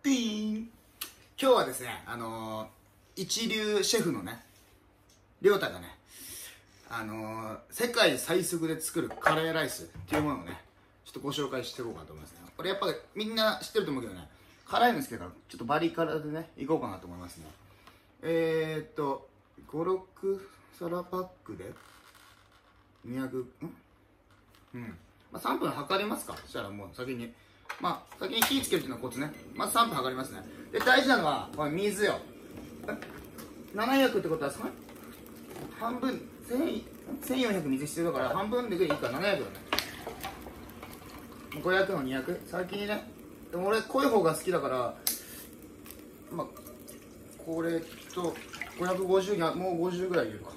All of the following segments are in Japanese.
クイーン。今日はですね、一流シェフのね、りょうたがね、世界最速で作るカレーライスっていうものをね、ちょっとご紹介していこうかなと思いますね。これやっぱみんな知ってると思うけどね、辛いんですけど、ちょっとバリ辛でね、いこうかなと思いますね。5、6皿パックで、200、まあ、3分測りますか。そしたらもう先に。先に火つけるっていうのはコツね。まず3分測りますね。で、大事なのは、これ水よ。700ってことは、半分、1400水必要だから、半分でいいから700だね。500の200。先にね。でも俺、濃い方が好きだから、これと、550にもう50ぐらい入れるか。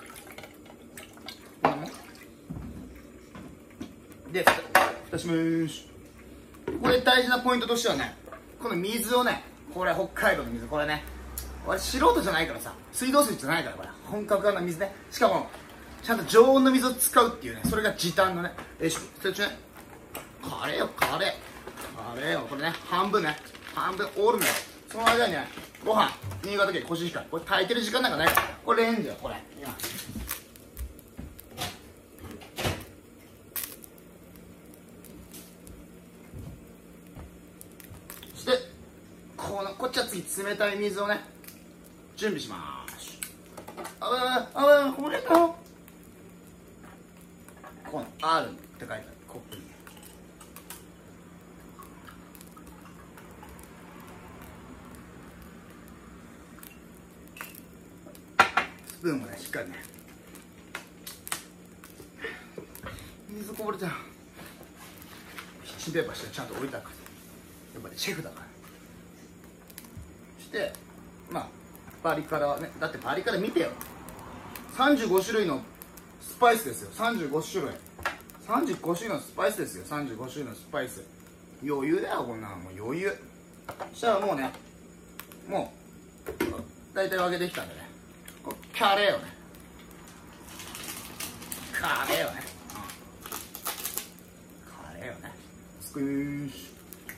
で、蓋しまーす。これ大事なポイントとしてはね、この水をね、これ北海道の水、これね、俺素人じゃないからさ、水道水じゃないからこれ、本格派な水ね。しかも、ちゃんと常温の水を使うっていうね、それが時短のね、そっちね、カレーよ、これね、半分オールのよ。その間にね、ご飯、新潟県コシヒカリ、これ炊いてる時間なんかないから、これレンジよ、これ。こっちは次冷たい水をね準備しまーす。これだよ。この R って書いてあるコップにスプーンもねしっかりね、水こぼれちゃう。キッチンペーパーしてちゃんと置いてあるから、やっぱりシェフだから。で、バリカラね、だってバリカラ見てよ、35種類のスパイスですよ。35種類のスパイスですよ。35種類のスパイス、余裕だよ、こんなのもう余裕。そしたらもうね、もう大体分けてきたんでね、カレーをねスクイーシ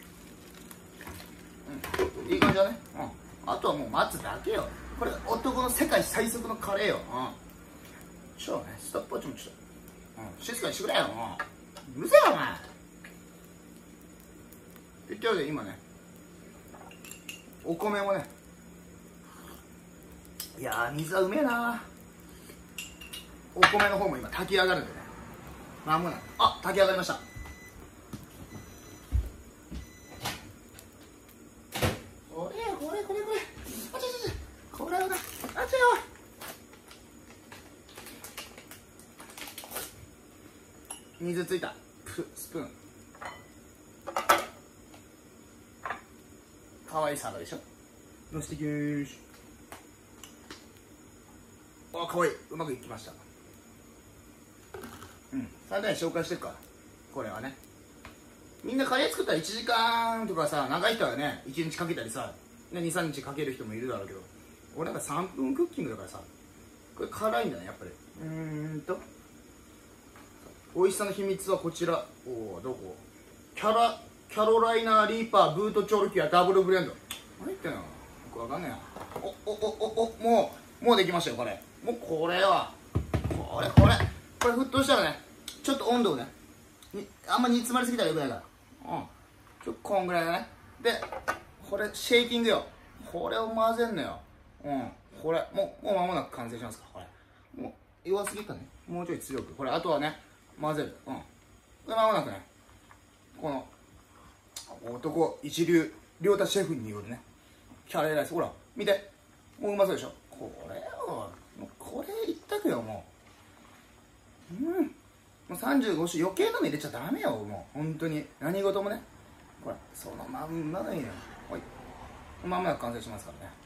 ュ、いい感じだね。あとはもう待つだけよ。これ男の世界最速のカレーよ。ストップウォッチも静かにしてくれよ。うるせえよお前。言ってるで今ね、お米もね、いやー水はうめえな。お米の方も今炊き上がるんでね、間もなく炊き上がりました。水ついたスプーン、かわいいサラダでしょ。のせてきーす。かわいい、うまくいきました。最大に紹介してるから。これはね、みんなカレー作ったら1時間とかさ、長い人はね1日かけたりさ、2、3日かける人もいるだろうけど、俺なんか3分クッキングだからさ、これ辛いんだねやっぱり。美味しさの秘密はこちら。どこ？キャロライナリーパーブートチョルキアダブルブレンド。何言ってんの？よくわかんねえな。もうできましたよこれ。もうこれ沸騰したらね、ちょっと温度をね、あんま煮詰まりすぎたらよくないから、こんぐらいだね。でこれシェーキングよ。これを混ぜんのよ。これもう間もなく完成しますから。これもう弱すぎたね。もうちょい強く。これあとはね混ぜる。で間もなくね、この男一流りょうたシェフによるねキャレーライス、ほら見て、もううまそうでしょ。これ一択よ。もう35種、余計なの入れちゃダメよ。もう本当に何事もね、これそのまんまがいいのよ。まもなく完成しますからね。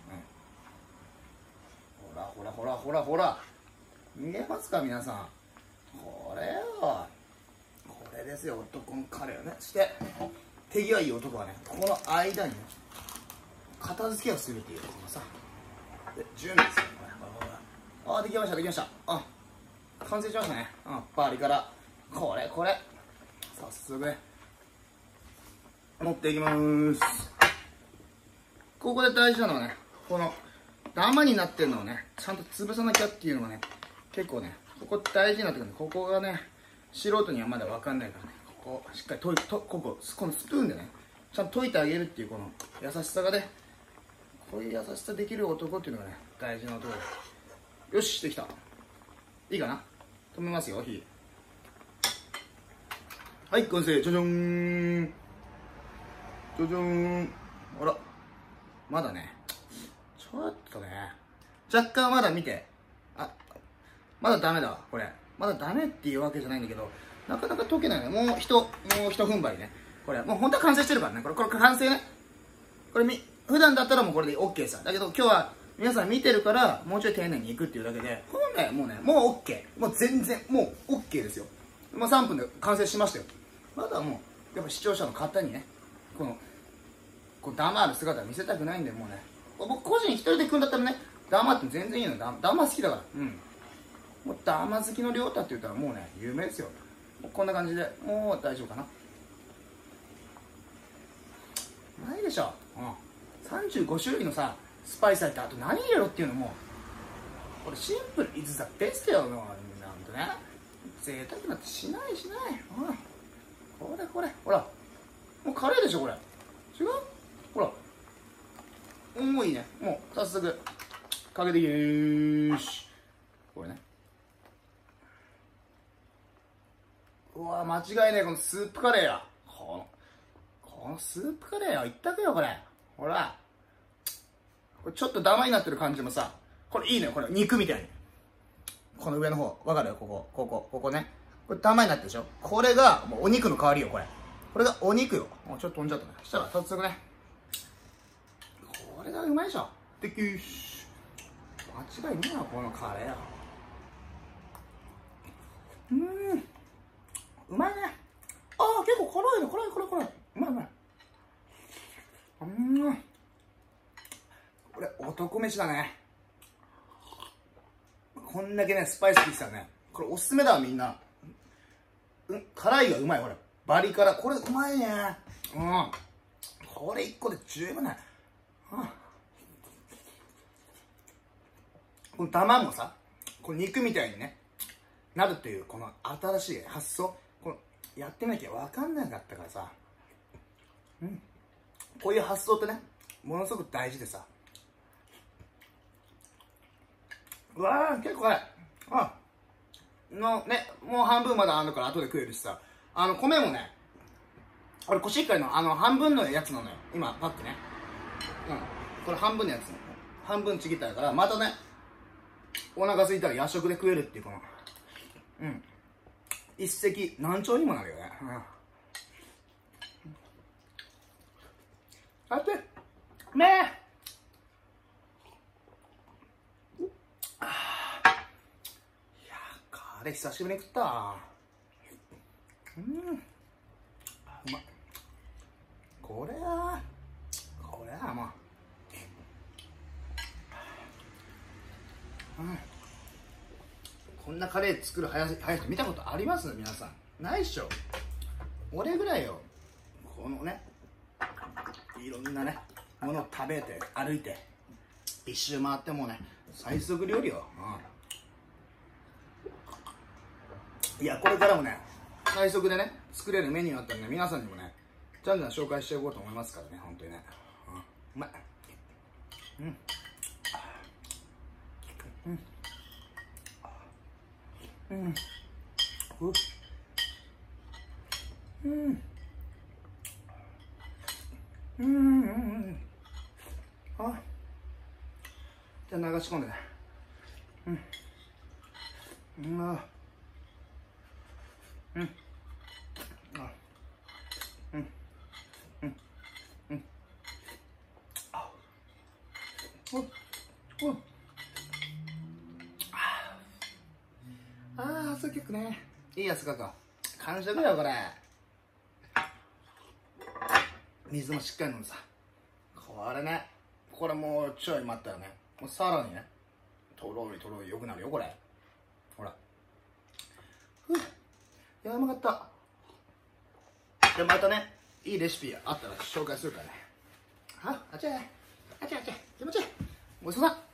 ほら見えますか皆さん。これですよ、男のカレーをね。して手際いい男はね、この間にね片付けをするっていうこのさ、で準備ですよ。できました完成しましたね。バリからこれ早速ね持っていきます。 ここで大事なのはね、このダマになってるのをねちゃんと潰さなきゃっていうのがね結構ね、ここ大事になってくるんで、ここがね素人にはまだ分かんないからね、ここしっかりこのスプーンでねちゃんと溶いてあげるっていうこの優しさがね、こういう優しさできる男っていうのがね大事な男です。よし、できた。いいかな、止めますよ、火。はい、完成。じゃじゃーん、じゃじゃーん。あら、まだねちょっとね若干まだ見て、あ、まだダメだわこれ。まだダメっていうわけじゃないんだけど、なかなか溶けないね。もう一踏ん張りね。これもう本当は完成してるからね。これ完成ね。これ普段だったらもうこれで OK さ。だけど今日は皆さん見てるからもうちょい丁寧にいくっていうだけで、本来もうねもう OK、 もう全然もう OK ですよ。もう3分で完成しましたよ。まだもうやっぱ視聴者の方にねこのダマある姿見せたくないんで、もうね僕個人一人で組んだったらねダマって全然いいの。ダマ好きだから、もうダマ好きの亮太って言ったらもうね有名ですよ。もうこんな感じでもう大丈夫かな。ないでしょ、35種類のさスパイス入って、あと何入れろっていうのもこれシンプルイズザベストよ。もうなんとね贅沢なんてしない、これほらもうカレーでしょこれ。違う、ほらもういいね。もう早速かけていきーし。これね、うわ間違いねえ、このスープカレーや。このスープカレーや一択よこれ。ほらこれちょっとダマになってる感じもさ、これいいね。これ肉みたいにこの上の方わかるよ。ここね、これダマになってるでしょ。これがもうお肉の代わりよ。これがお肉よ。もうちょっと飛んじゃったね。そしたら早速ね、これがうまいでしょ。できーし、間違いねえなこのカレーや。うまいね。ああ結構辛いね。辛い。うまい。これ男飯だね。こんだけねスパイス効いてたらね、これおすすめだわみんな。辛いがうまい。これバリ辛、これうまいね。これ1個で十分ね。この卵さ、この肉みたいにねなるっていうこの新しい発想、このやってみなきゃ分かんなかったからさ、こういう発想ってねものすごく大事でさ。うわー結構ね、もう半分まだあるから後で食えるしさ。米もね、これコシヒカリの半分のやつなのよ今パックね。これ半分のやつ、半分ちぎったから、またねお腹空いたら夜食で食えるっていうこの一石何鳥にもなるよね。あってめえ、いやカレー久しぶりに食った。うまい。これはもうこんなカレー作る早人見たことあります？皆さんないっしょ。俺ぐらいよ。このねいろんなねものを食べて歩いて一周回ってもね最速料理よ。いやこれからもね最速でね作れるメニューあったらね皆さんにもねじゃんじゃん紹介していこうと思いますからね。本当にね、うまい。じゃあ流し込んでね。朝結構ねいいやつか完食だよこれ。水もしっかり飲んでさ、これもうちょい待ったらねもうさらにねとろりよくなるよこれ。ほらやばかった。でまたねいいレシピあったら紹介するからね。あっちゃい。 ごちそうさん。